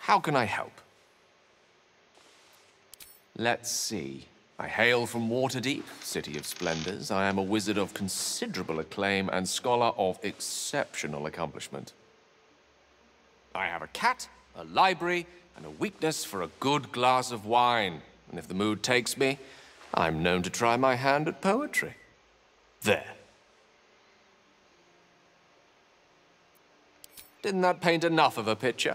How can I help? Let's see. I hail from Waterdeep, City of Splendors. I am a wizard of considerable acclaim and scholar of exceptional accomplishment. I have a cat, a library, and a weakness for a good glass of wine. And if the mood takes me, I'm known to try my hand at poetry. There. Didn't that paint enough of a picture?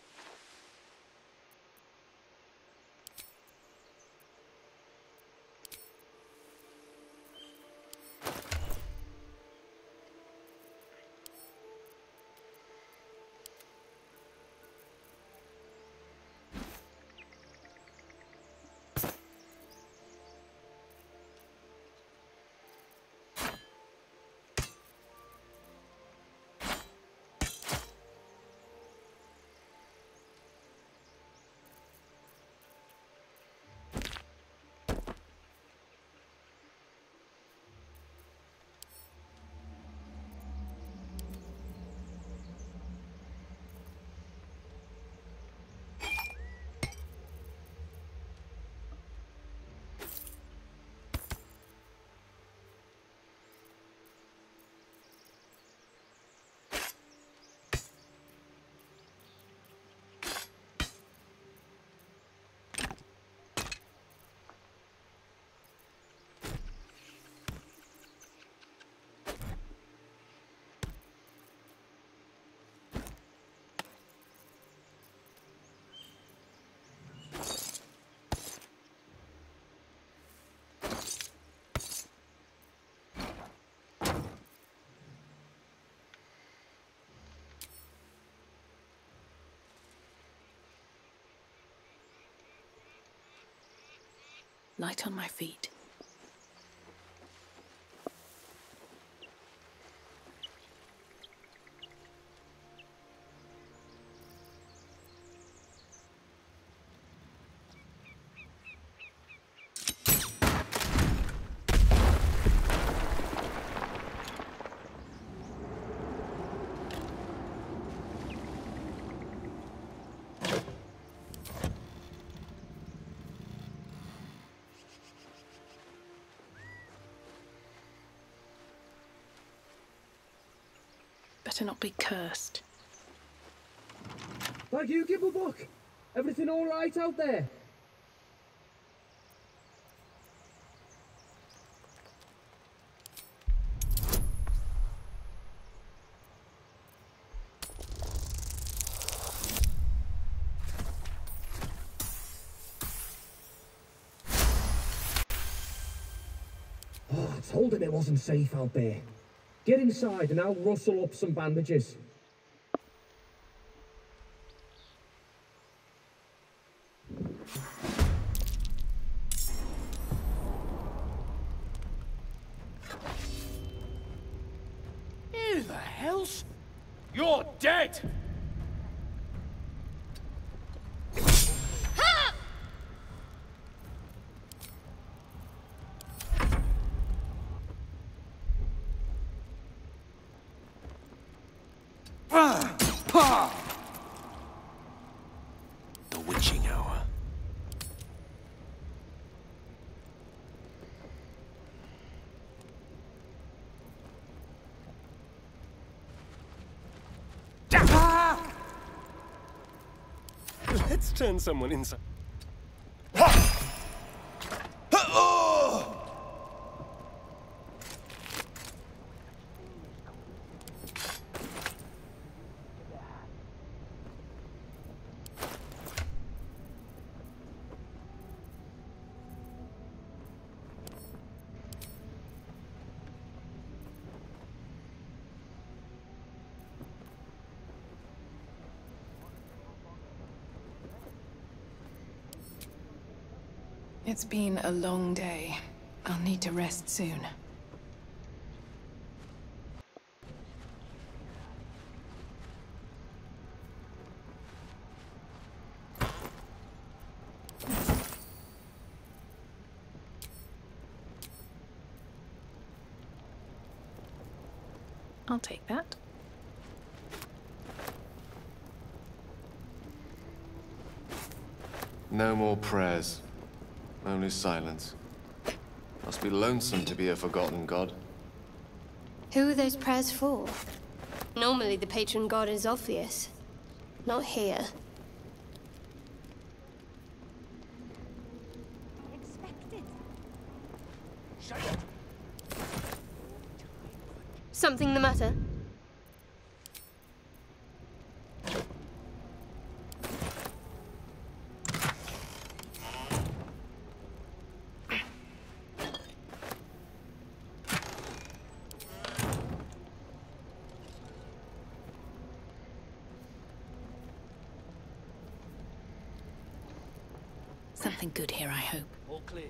Light on my feet. Better not be cursed. Thank you, Gibblebuck. Everything all right out there? Oh, I told him it wasn't safe out there. Get inside and I'll rustle up some bandages. Who the hell's... You're dead! The witching hour. Let's turn someone inside. It's been a long day. I'll need to rest soon. I'll take that. No more prayers. Only silence. Must be lonesome to be a forgotten god. Who are those prayers for? Normally the patron god is obvious. Not here. Something the matter? Something good here, I hope. All clear.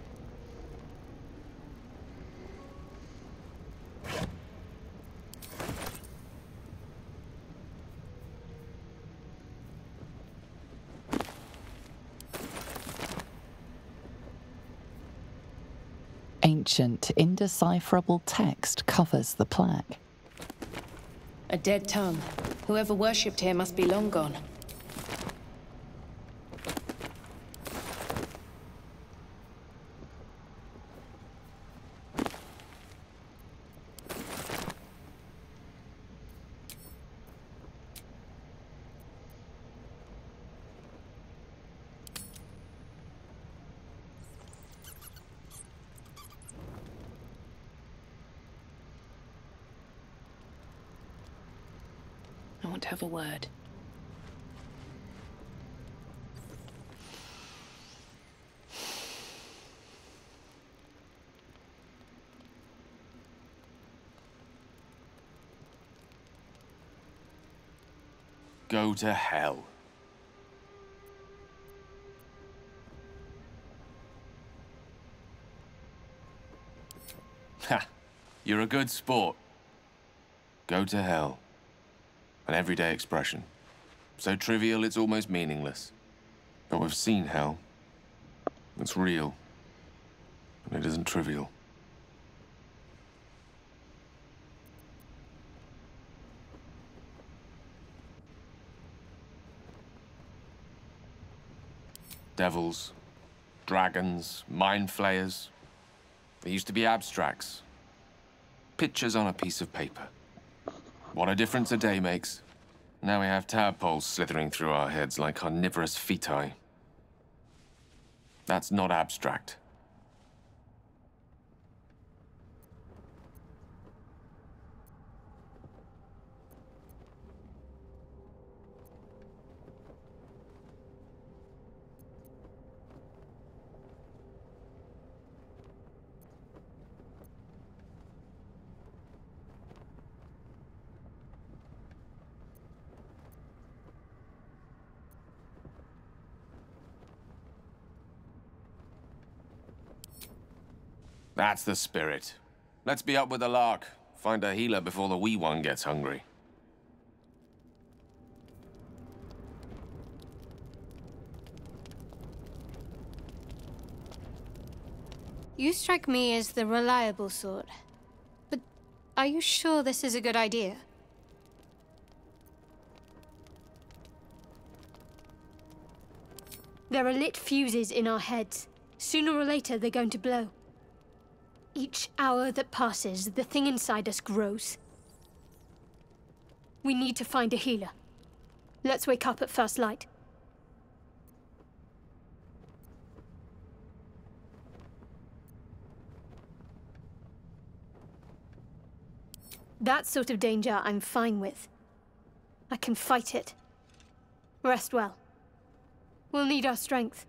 Ancient, indecipherable text covers the plaque. A dead tongue. Whoever worshipped here must be long gone. I want to have a word. Go to hell. Ha! You're a good sport. Go to hell. An everyday expression. So trivial it's almost meaningless. But we've seen hell. It's real. And it isn't trivial. Devils, dragons, mind flayers. They used to be abstracts. Pictures on a piece of paper. What a difference a day makes. Now we have tadpoles slithering through our heads like carnivorous feti. That's not abstract. That's the spirit. Let's be up with the lark. Find a healer before the wee one gets hungry. You strike me as the reliable sort. But are you sure this is a good idea? There are lit fuses in our heads. Sooner or later, they're going to blow. Each hour that passes, the thing inside us grows. We need to find a healer. Let's wake up at first light. That sort of danger I'm fine with. I can fight it. Rest well. We'll need our strength.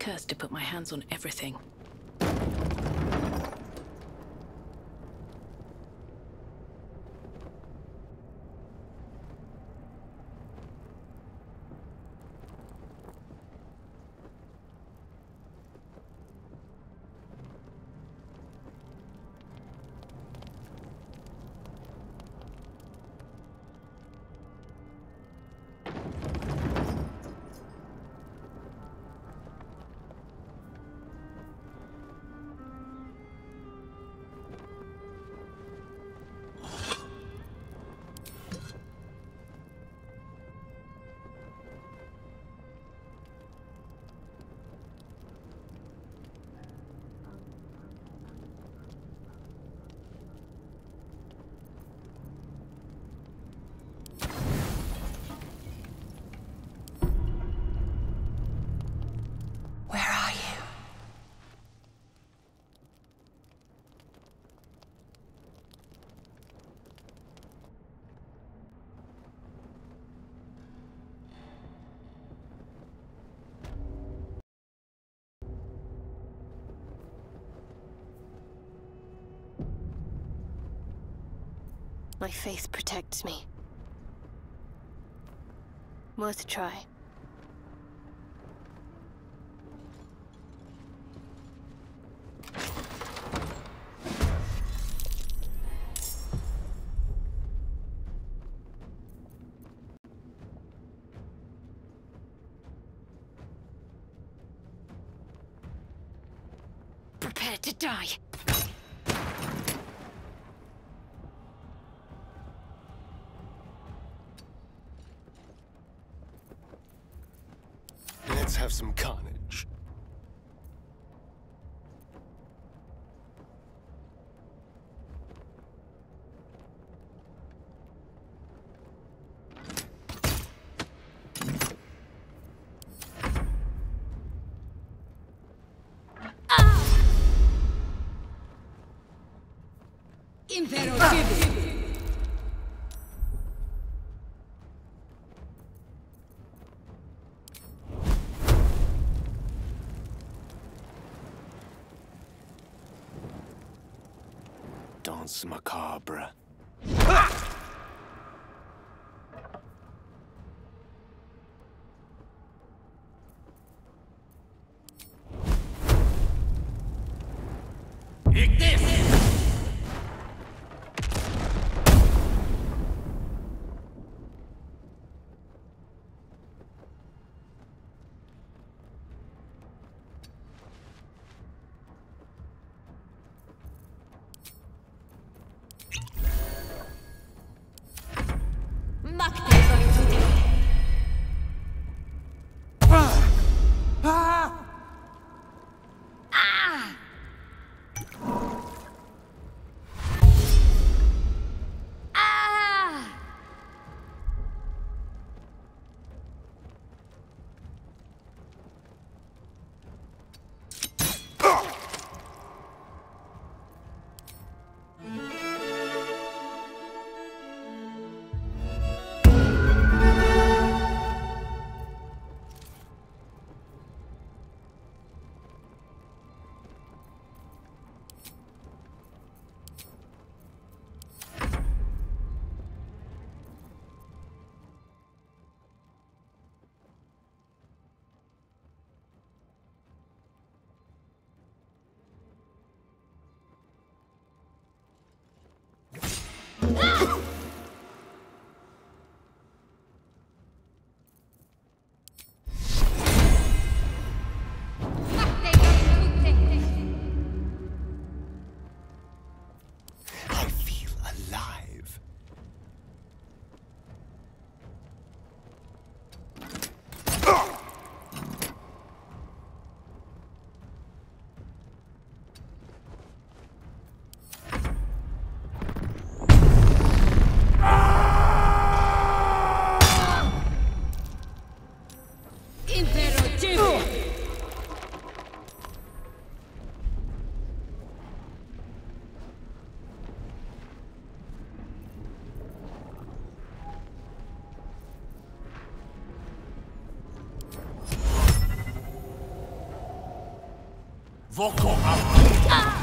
cursed to put my hands on everything. My faith protects me. Worth a try. Prepare to die. Let's have some carnage. Danse macabre. Voko Ab.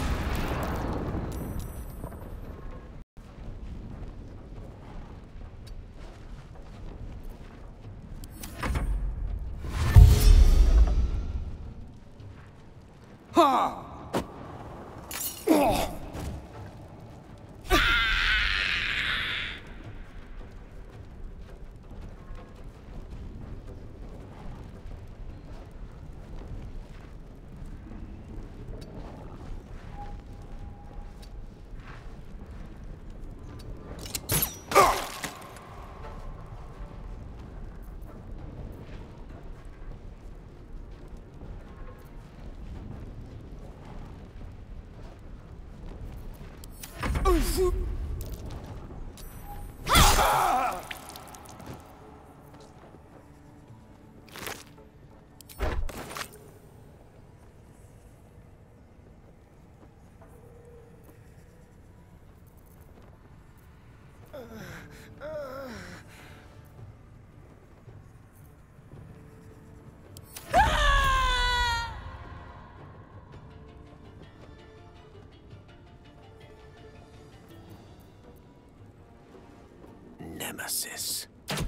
Nemesis.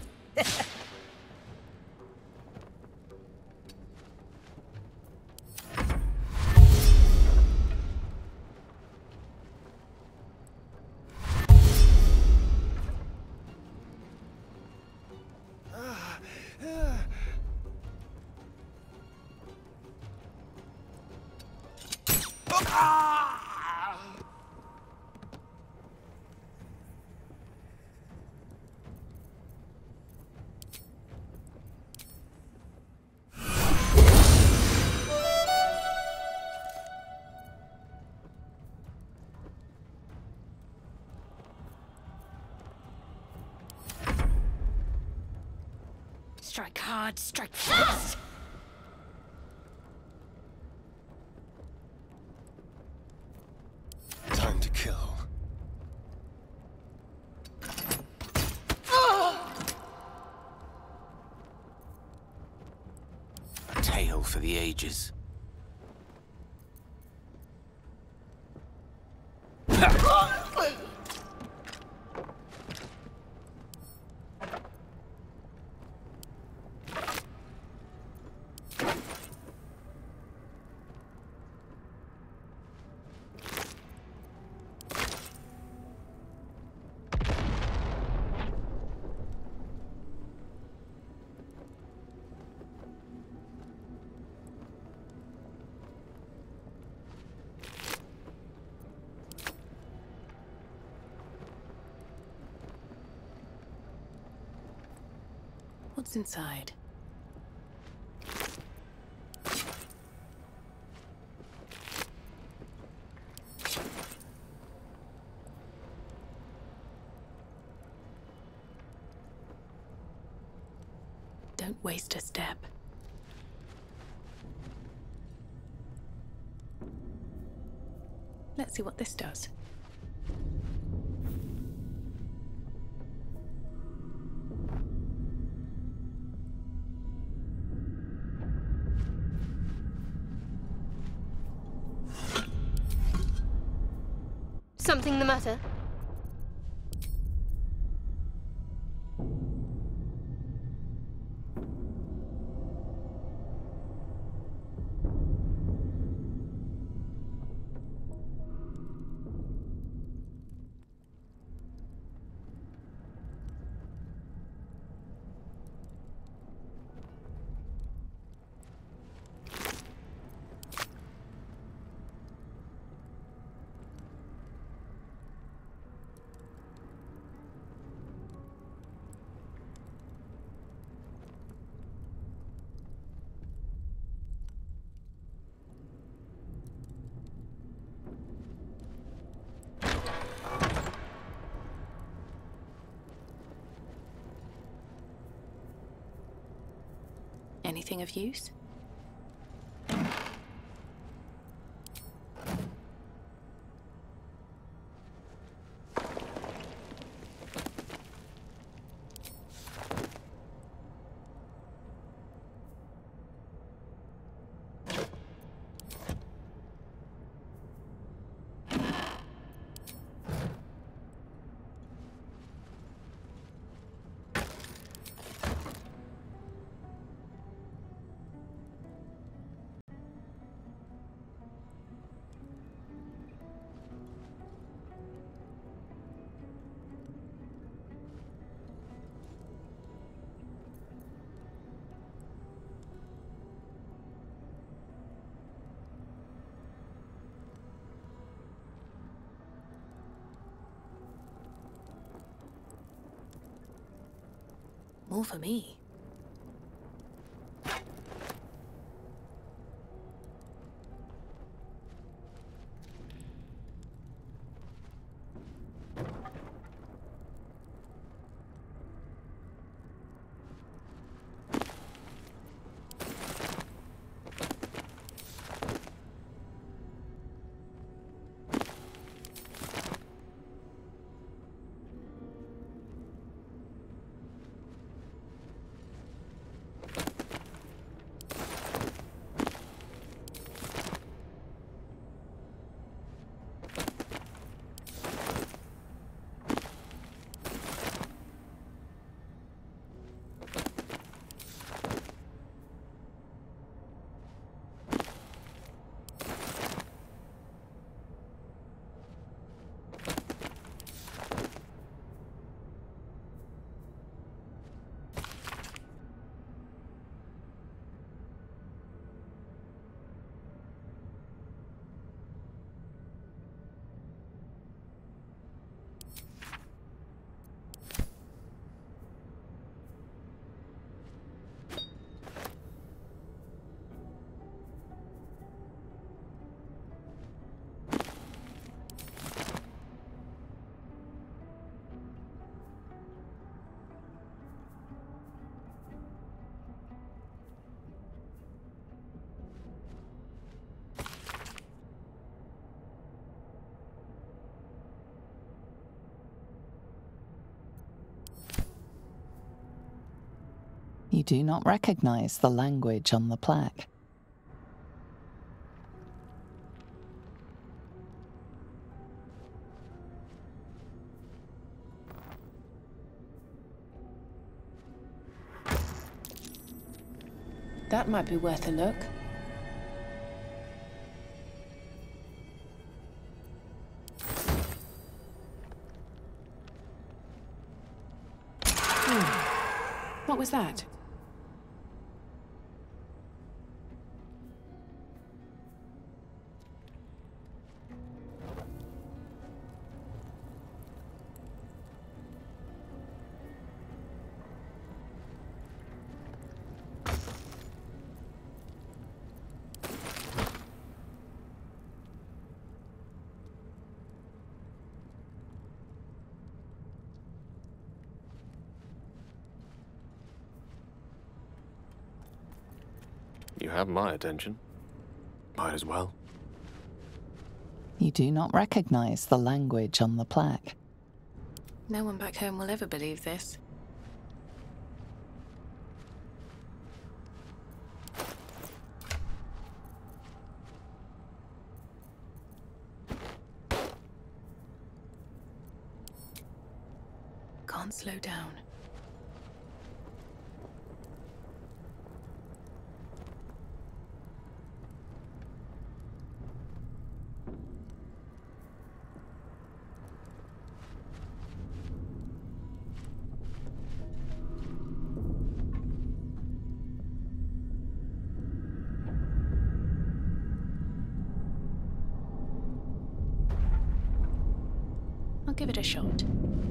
Strike hard, strike fast. Time to kill. A tale for the ages. What's inside? Don't waste a step. Let's see what this does. Something the matter? Anything of use? More for me. You do not recognize the language on the plaque. That might be worth a look. What was that? You have my attention. Might as well. You do not recognize the language on the plaque. No one back home will ever believe this. Can't slow down. I'll give it a shot.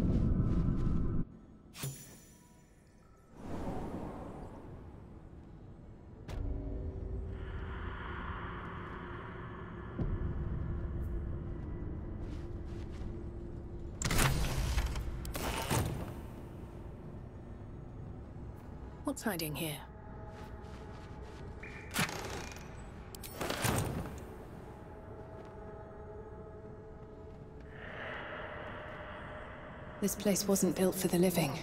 What's hiding here? This place wasn't built for the living.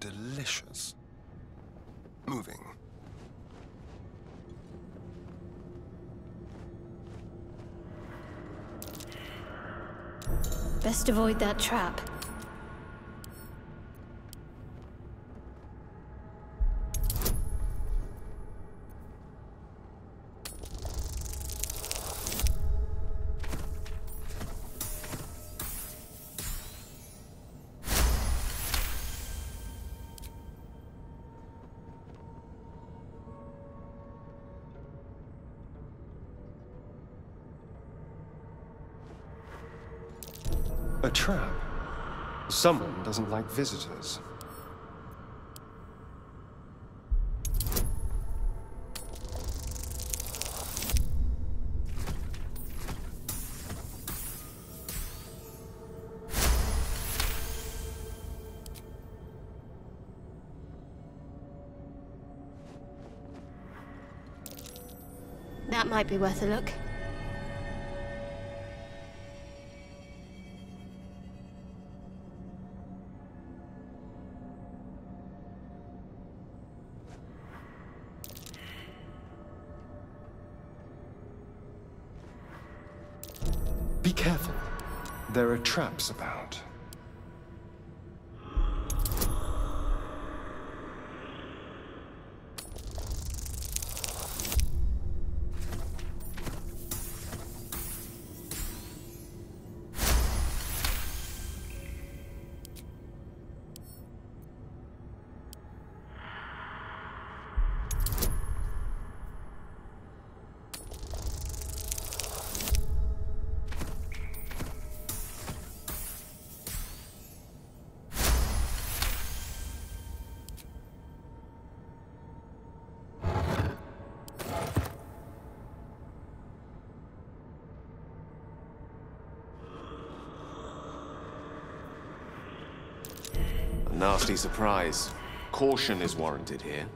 delicious. Moving. Best avoid that trap. A trap. Someone doesn't like visitors. That might be worth a look. Be careful. There are traps about. A nasty surprise. Caution is warranted here.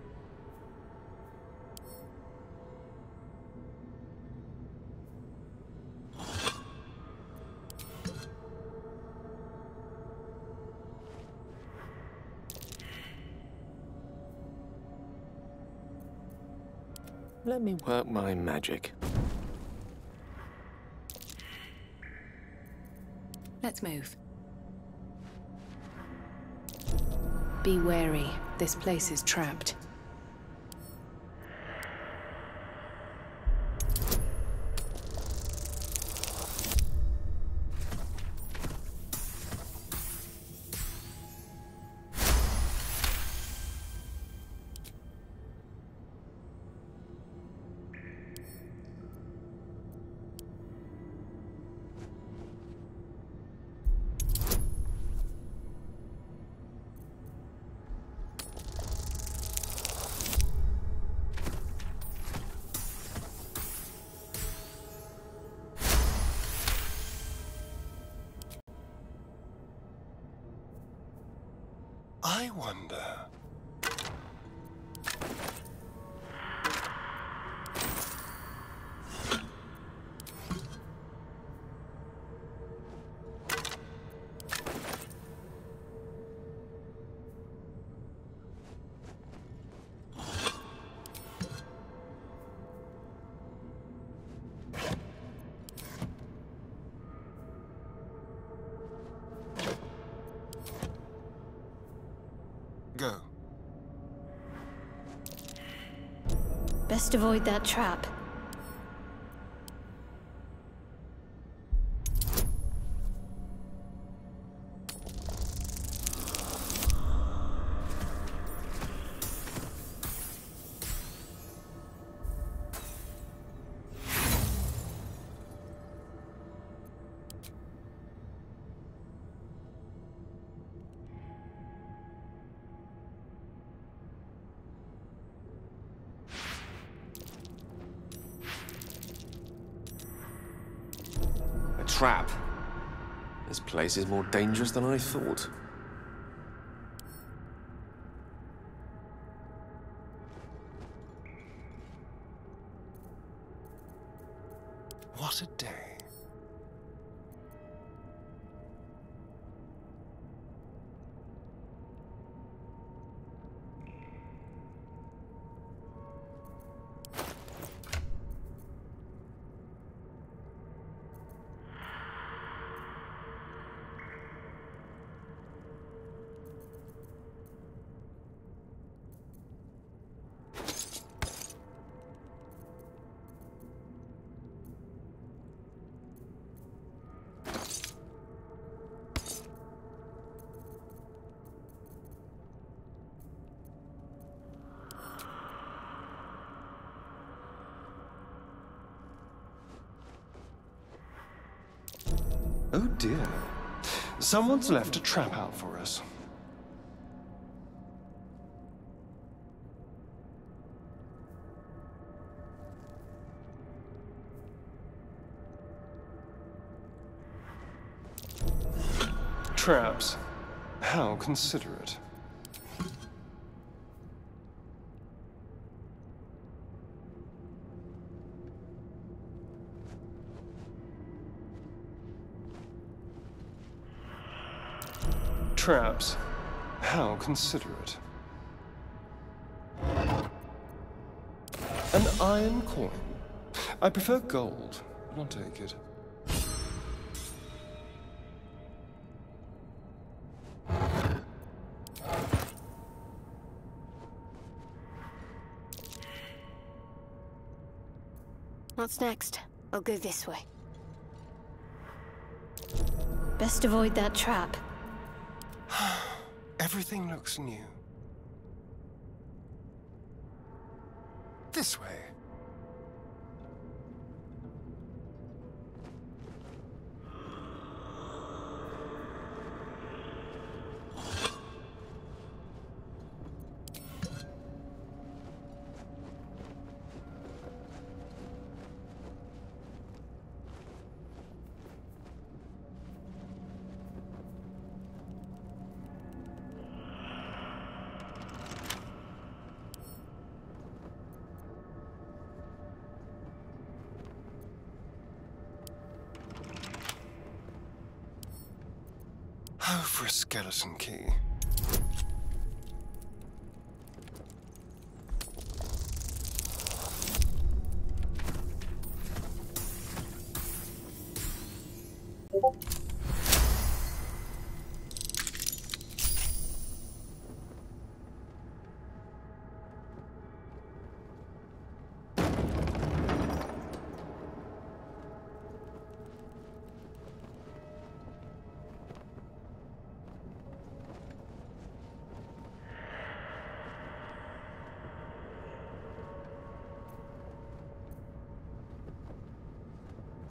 Let me work my magic. Let's move. Be wary. This place is trapped. I wonder. Go. Best avoid that trap. Trap. This place is more dangerous than I thought. What a day. Oh dear. Someone's left a trap out for us. Traps. How considerate. Traps. How considerate. An iron coin. I prefer gold, but I'll take it. What's next? I'll go this way. Best avoid that trap. Everything looks new. This way. Oh, for a skeleton key.